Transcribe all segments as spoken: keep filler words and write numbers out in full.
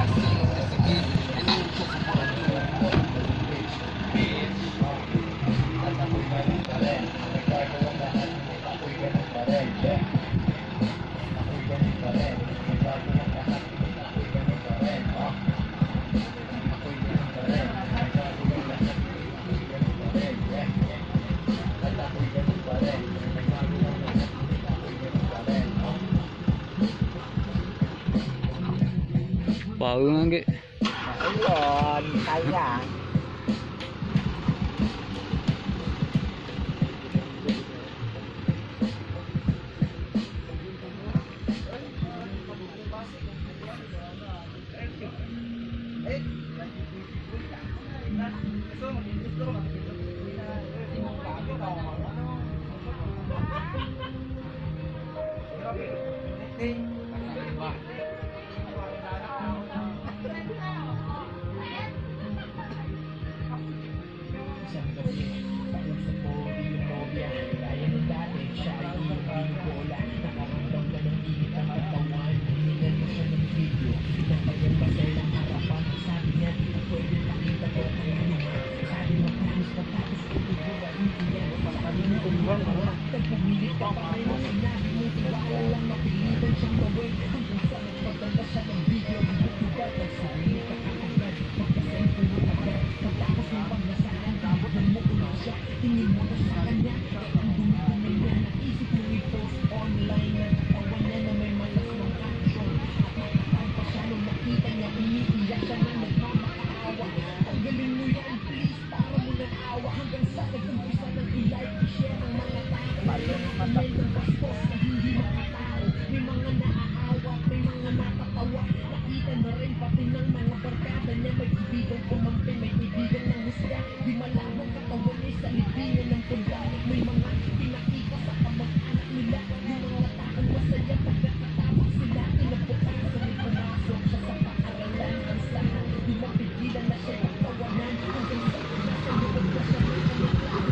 Bago nga ge. Ayun, kaya. Isang gabi, kausap ko yung nobya. Kaya ng dati, siya ay hindi ko wala. Nakaramdam ka ng init ang katawan. Hiningan ko siya ng video. Pinatagal pa sa ilang harapan. Sabi niya, pwede pakita ko kayo naman. Sabi mo, promise na tapos ko ito ba hindi yan. Pagpalitin ko ba mga tagpumilit ka pa rin. Sinabi mo, tiwala lang mapilitan siyang gawin. Hanggang sa nagpaganda siya ng video. Ito ba, nagsabi ka agad. Magpasay ko yung agad. Pagtapos ng pagnasahan. Siya, tingin mo na sa kanya. Ang dumi-dumi niya. Naisip mo i-post online. Nagtawa niya na may malas ng caption. At nakatawa pa siya nung nakita niya. Umiiyak siya na nagmamakaawa. Tanggalin mo yan please. Para mo ng awa. Hanggang sa nag-umpisa ng i-like, i-share ang mga tao. May ng bastos na hindi makatao. May mga naaawa. May mga natatawa. Nakita na rin pati ng mga barkada niya. May ibigang kumampi. May ibigang ng husga. Di malawang katawan ay sa libingan ng punda. May mga pinakita sa kamag-anak nila. Yung mga taong masaya pagkakatawa sila. Inabukan sa may pumasok siya sa paaralan. Ang saan di mapigilan na siya pagtawanan. Hanggang sa nasa loob na siya ng kanyang lahat.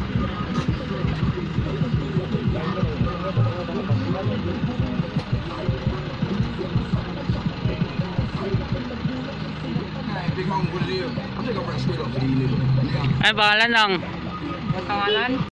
Ay, pangalan lang. Pangalan?